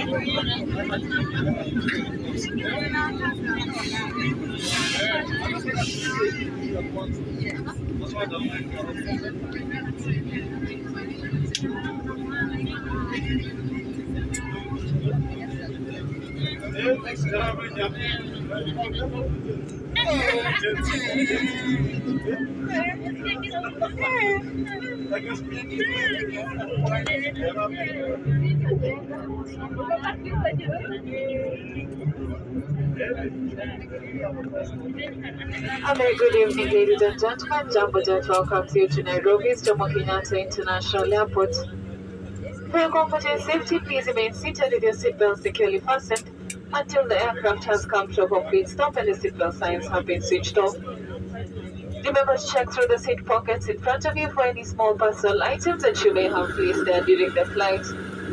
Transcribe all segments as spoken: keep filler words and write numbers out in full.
A very good evening, ladies and gentlemen. Jambo Jet welcomes you to Nairobi's Jomo Kenyatta International Airport. For your comfort and safety, please remain seated with your seatbelt securely fastened until the aircraft has come to a complete stop and the seatbelt signs have been switched off. Remember to check through the seat pockets in front of you for any small personal items that you may have placed there during the flight.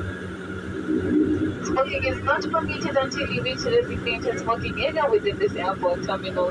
Smoking is not permitted until you reach a designated smoking area within this airport terminal.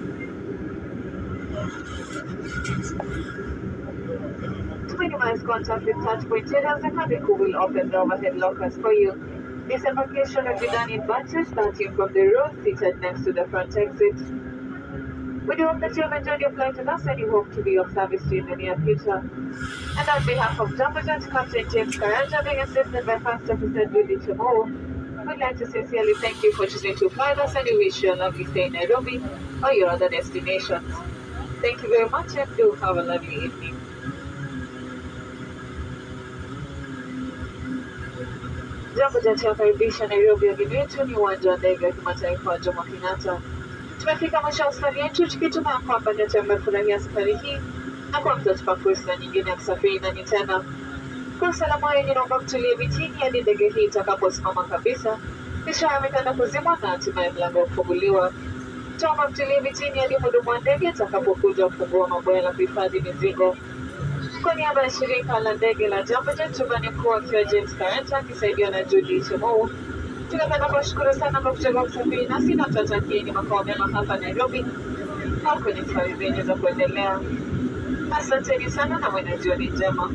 To minimize contact with touchpoint areas, the cabin crew will open the overhead lockers for you. Disembarkation will be done in batches starting from the row seated next to the front exit. We do hope that you have enjoyed your flight with us and we hope to be of service to you in the near future. And on behalf of Jambo Jet, Captain James Karanja, being assisted by First Officer Judy Chamo, we'd like to sincerely thank you for choosing to fly with us and we wish you a lovely stay in Nairobi or your other destinations. Thank you very much and do have a lovely evening. Jambo Jet yakaribisha Nairobi, wageni wetu ni uwanja wa ndege wa kimataifa wa Jomo Kenyatta. Tumefika mwisho wa safari yetu tukitumai kwamba nyote mmefurahia safari hii na kwa mtatupa fursa nyingine ya kusafiri nani tena. Kwa usalama wenu naomba mtulie vitini hadi ndege hii itakaposimama kabisa, kisha yametanda kuzimwa na hatimaye mlango kufunguliwa. Tuomba mtulie vitini hadi mhudumu wa ndege atakapokuja kufungua maboya la kuhifadhi mizigo. Kwa niaba ya shirika la ndege la Jambo Jet, rubani mkuu akiwa James Karanja akisaidiwa na Judy Chemo, tunapenda kuwashukuru sana kwa kuchagua kusafiri nasi na tutatakieni makao mema hapa Nairobi au kwenye safari zenyu za kuendelea. Asanteni sana na mwenye jioni njema.